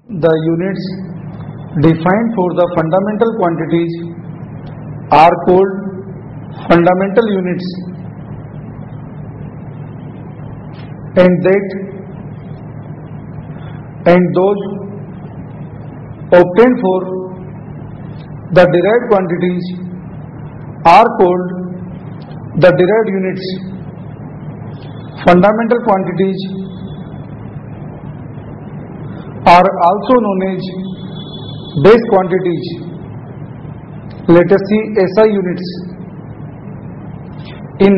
The units defined for the fundamental quantities are called fundamental units, and those obtained for the derived quantities are called the derived units. Fundamental quantities are also known as base quantities. Let us see SI units. In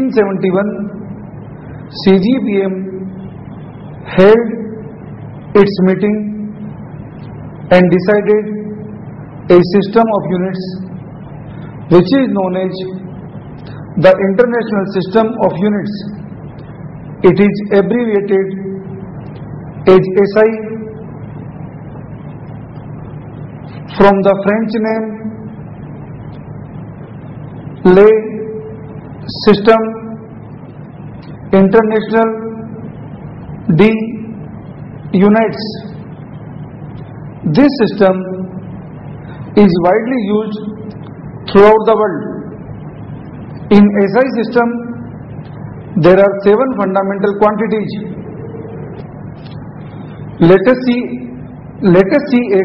1971, CGPM held its meeting and decided a system of units which is known as the International System of Units. It is abbreviated as SI from the French name Le System International de Units. This system is widely used throughout the world. In SI system, there are 7 fundamental quantities. Let us see a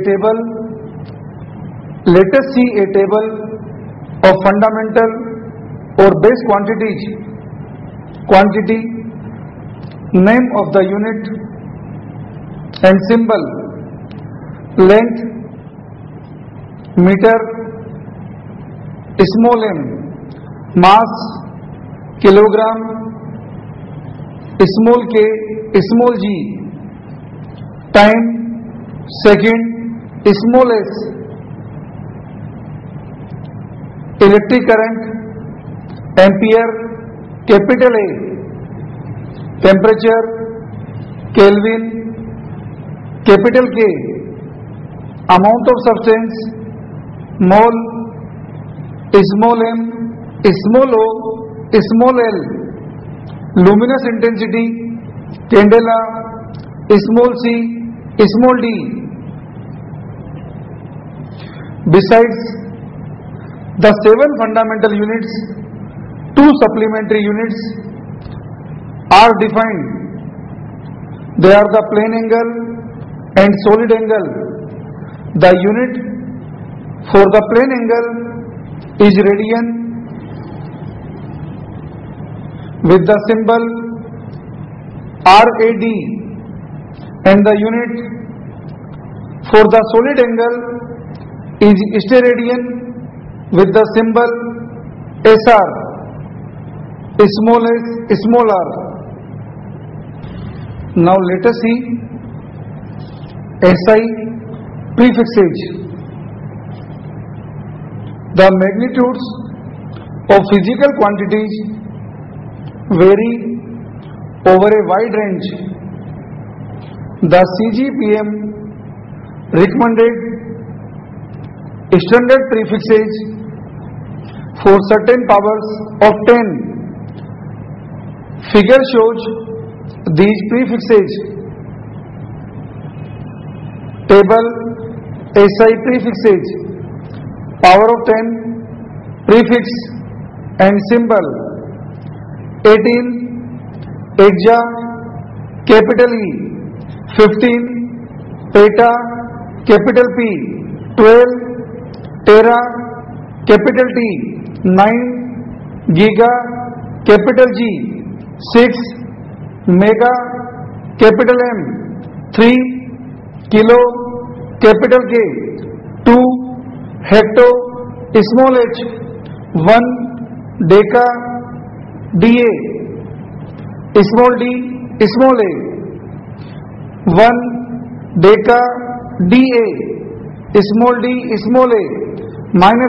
table of fundamental or base quantities. Quantity, name of the unit and symbol, length, meter, small m, mass, kilogram, small k, small g, time, second, small s, electric current, ampere, capital A, temperature, Kelvin, capital K, amount of substance, mole, small m, small o, small l, luminous intensity, candela, small c, small d. Besides the 7 fundamental units, 2 supplementary units are defined. They are the plane angle and solid angle. The unit for the plane angle is radian with the symbol RAD, and the unit for the solid angle is steradian with the symbol SR, small s, small r. Now let us see SI prefixes. The magnitudes of physical quantities vary over a wide range. The CGPM recommended standard prefixes for certain powers of 10. Figure shows these prefixes. Table SI prefixes, power of 10, prefix and symbol. 18 Exa, capital E. 15 Peta, capital P. 12 Tera, capital T. 9 Giga, capital G. 6 Mega, capital M. 3 Kilo, capital K. 2 Hecto, small h. 1 Deca, DA, small d, small a. 1 Deca, DA, small d, small a. -1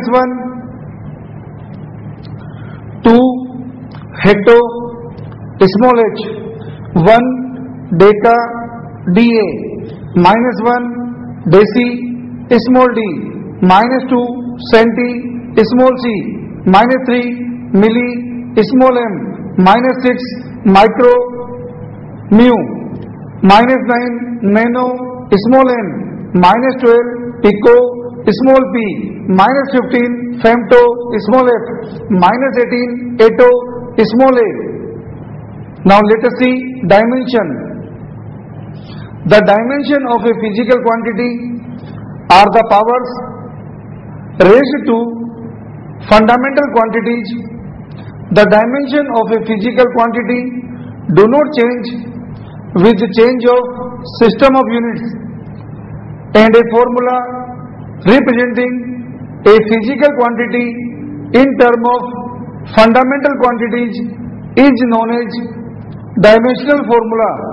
2 Hecto, small h. 1 Deca, DA, -1 Deci, small d. -2 Centi, small c. -3 Milli, small m. -6 Micro, mu. -9 Nano, small n. -12 pico small p, -15 femto small f, -18 atto small a. Now let us see dimension. The dimension of a physical quantity are the powers raised to fundamental quantities. The dimension of a physical quantity do not change with the change of system of units, and a formula representing a physical quantity in terms of fundamental quantities is known as dimensional formula.